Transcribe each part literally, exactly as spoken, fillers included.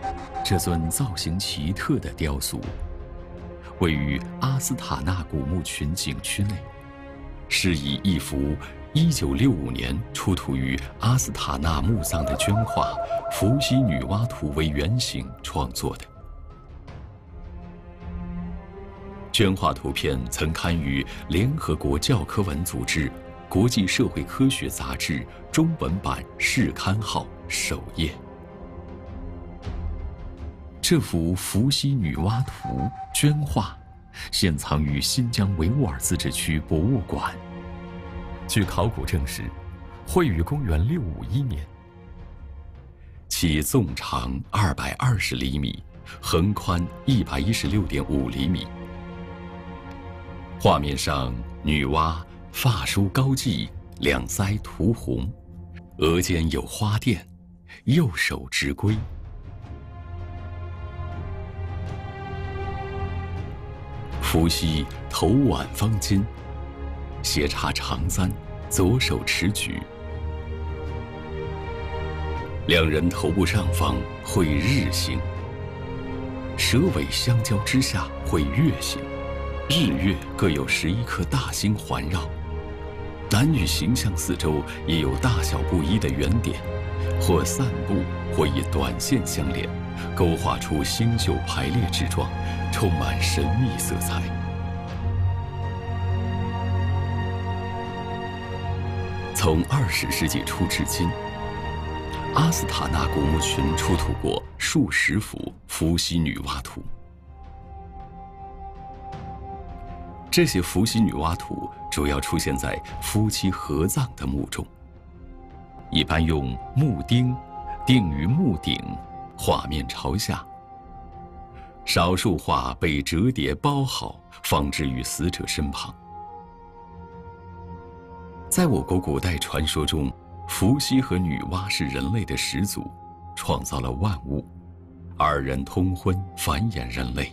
这尊造型奇特的雕塑位于阿斯塔纳古墓群景区内，是以一幅一九六五年出土于阿斯塔纳墓葬的绢画《伏羲女娲图》为原型创作的。绢画图片曾刊于联合国教科文组织国际社会科学杂志中文版试刊号首页。这幅《伏羲女娲图》绢画现藏于新疆维吾尔自治区博物馆。据考古证实，绘于公元六五一年。其纵长二百二十厘米，横宽一百一十六点五厘米。画面上，女娲发梳高髻，两腮涂红，额间有花钿，右手执圭。伏羲头挽方巾，斜插长簪，左手持举。两人头部上方绘日形，蛇尾相交之下绘月形，日月各有十一颗大星环绕。男女形象四周也有大小不一的圆点，或散布，或以短线相连，勾画出星宿排列之状，充满神秘色彩。从二十世纪初至今，阿斯塔纳古墓群出土过数十幅伏羲女娲图。这些伏羲女娲图主要出现在夫妻合葬的墓中，一般用木钉钉于墓顶，画面朝下。少数画被折叠包好，放置于死者身旁。在我国古代传说中，伏羲和女娲是人类的始祖，创造了万物，二人通婚，繁衍人类。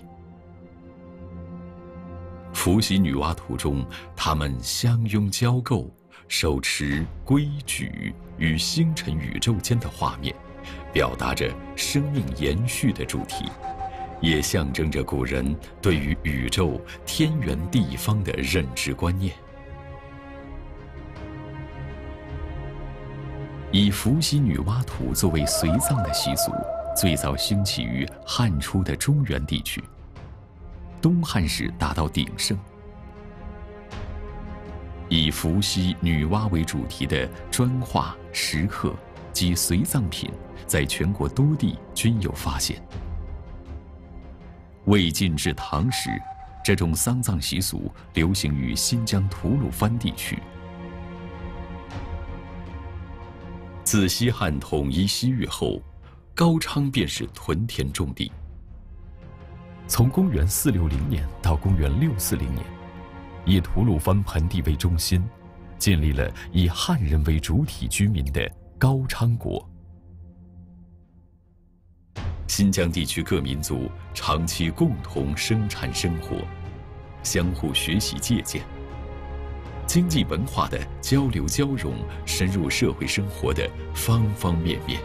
伏羲女娲图中，他们相拥交媾，手持圭举与星辰宇宙间的画面，表达着生命延续的主题，也象征着古人对于宇宙天圆地方的认知观念。以伏羲女娲图作为随葬的习俗，最早兴起于汉初的中原地区。东汉时达到鼎盛。以伏羲、女娲为主题的砖画、石刻及随葬品，在全国多地均有发现。魏晋至唐时，这种丧葬习俗流行于新疆吐鲁番地区。自西汉统一西域后，高昌便是屯田种地。从公元四六零年到公元六四零年，以吐鲁番盆地为中心，建立了以汉人为主体居民的高昌国。新疆地区各民族长期共同生产生活，相互学习借鉴，经济文化的交流交融深入社会生活的方方面面。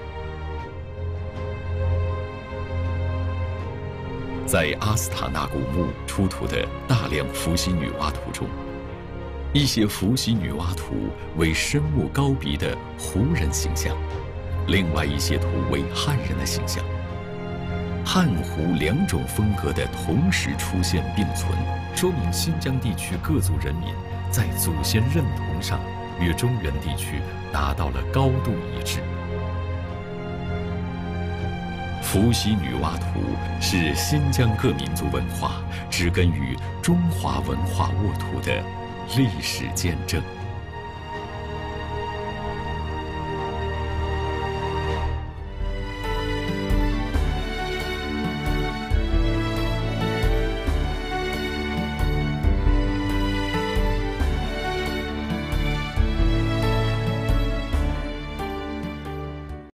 在阿斯塔纳古墓出土的大量伏羲女娲图中，一些伏羲女娲图为深目高鼻的胡人形象，另外一些图为汉人的形象。汉胡两种风格的同时出现并存，说明新疆地区各族人民在祖先认同上与中原地区达到了高度一致。伏羲女娲图是新疆各民族文化植根于中华文化沃土的历史见证。